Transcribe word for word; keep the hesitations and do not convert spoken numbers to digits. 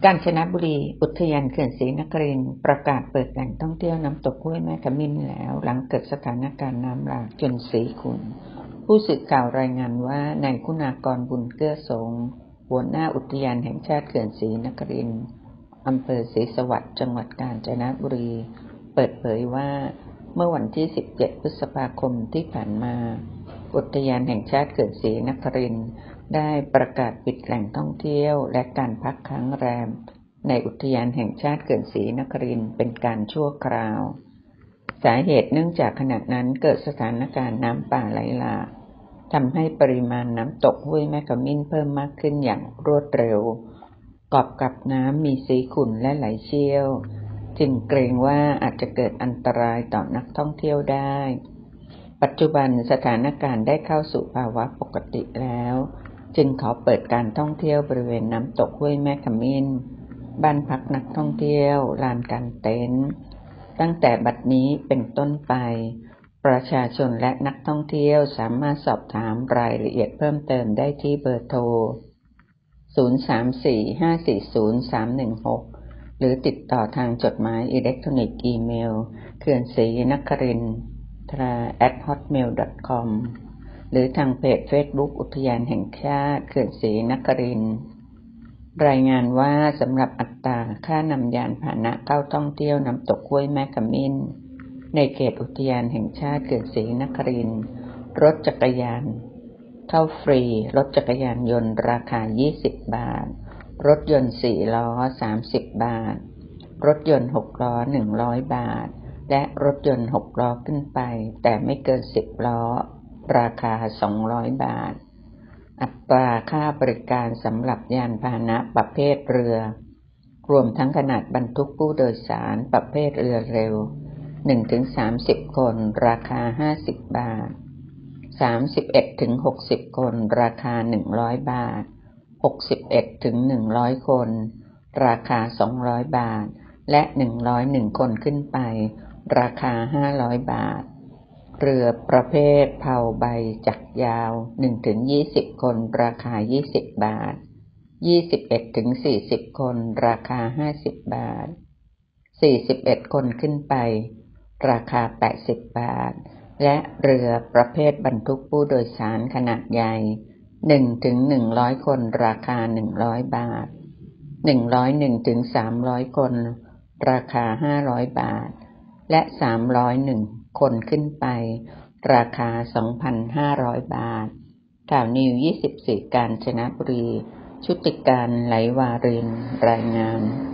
กาญจนบุรีอุทยานเขื่อนศรีนครินทร์ประกาศเปิดแหล่งท่องเที่ยวน้ำตกห้วยแม่ขมิ้นแล้วหลังเกิดสถานการณ์น้ำหลากจนสีขุ่นผู้สื่อข่าวรายงานว่านายคุณากรบุญเกื้อสงหัวหน้าอุทยานแห่งชาติเขื่อนศรีนครินทร์อำเภอศรีสวัสดิ์จังหวัดกาญจนบุรีเปิดเผยว่าเมื่อวันที่สิบเจ็ดพฤษภาคมที่ผ่านมาอุทยานแห่งชาติเขื่อนศรีนครินทร์ได้ประกาศปิดแหล่งท่องเที่ยวและการพักค้างแรมในอุทยานแห่งชาติเขื่อนศรีนครินทร์เป็นการชั่วคราวสาเหตุเนื่องจากขณะนั้นเกิดสถานการณ์น้ำป่าไหลหลากทำให้ปริมาณน้ำตกห้วยแม่ขมิ้นเพิ่มมากขึ้นอย่างรวดเร็วกอบกับน้ำมีสีขุ่นและไหลเชี่ยวจึงเกรงว่าอาจจะเกิดอันตรายต่อนักท่องเที่ยวได้ปัจจุบันสถานการณ์ได้เข้าสู่ภาวะปกติแล้วจึงขอเปิดการท่องเที่ยวบริเวณน้ำตกห้วยแม่ขมิ้นบ้านพักนักท่องเที่ยวลานกางเต็นท์ตั้งแต่บัดนี้เป็นต้นไปประชาชนและนักท่องเที่ยวสามารถสอบถามรายละเอียดเพิ่มเติมได้ที่เบอร์โทรศูนย์ สาม สี่ ห้า สี่ ศูนย์ สาม หนึ่ง หกหรือติดต่อทางจดหมายอิเล็กทรอนิกส์อีเมลเขื่อนศรีนครินทร์ แอท ฮอตเมล ดอท คอม หรือทางเพจ Facebook อุทยานแห่งชาติเขื่อนศรีนครินทร์รายงานว่าสำหรับอัตราค่านำยานพาหนะเข้าท่องเที่ยวน้ำตกห้วยแม่ขมิ้นในเขตอุทยานแห่งชาติเขื่อนศรีนครินทร์รถจักรยานเข้าฟรีรถจักรยานยนต์ราคายี่สิบบาทรถยนต์สี่ล้อสามสิบบาทรถยนต์หกล้อหนึ่งร้อยบาทและรถยนต์หกล้อขึ้นไปแต่ไม่เกินสิบล้อราคาสองร้อยบาทอัตราค่าบริการสำหรับยานพาหนะประเภทเรือรวมทั้งขนาดบรรทุกผู้โดยสารประเภทเรือเร็ว หนึ่งถึงสามสิบ คนราคาห้าสิบบาทสามสิบเอ็ดถึงหกสิบ คนราคาหนึ่งร้อยบาทหกสิบเอ็ดถึงหนึ่งร้อย คนราคาสองร้อยบาทและหนึ่งร้อยเอ็ดคนขึ้นไปราคาห้าร้อยบาทเรือประเภทเพาใบจักรยาว หนึ่งถึงยี่สิบ คนราคายี่สิบบาทยี่สิบเอ็ดถึงสี่สิบ คนราคาห้าสิบบาทสี่สิบเอ็ดคนขึ้นไปราคาแปดสิบบาทและเรือประเภทบรรทุกผู้โดยสารขนาดใหญ่หนึ่งถึงหนึ่งร้อยคนราคาหนึ่งร้อยบาทหนึ่งร้อยเอ็ดถึงสามร้อยคนราคาห้าร้อยบาทและสามร้อยเอ็ดคนขึ้นไปราคา สองพันห้าร้อย บาทข่าวนิวยี่สิบสี่กาญจนบุรีชุติการไหลวารินรายงาน